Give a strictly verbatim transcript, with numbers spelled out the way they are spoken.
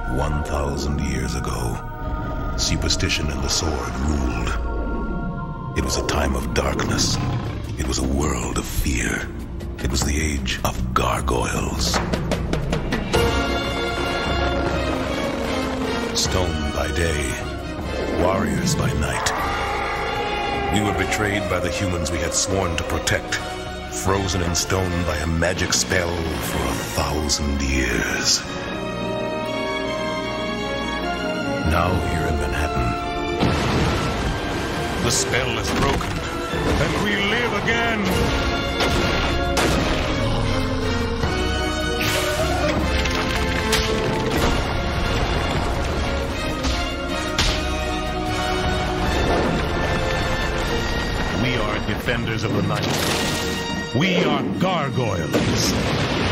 One thousand years ago, superstition and the sword ruled. It was a time of darkness. It was a world of fear. It was the age of gargoyles. Stone by day, warriors by night. We were betrayed by the humans we had sworn to protect, frozen in stone by a magic spell for a thousand years. Now here in Manhattan, the spell is broken, and we live again! We are defenders of the night. We are gargoyles.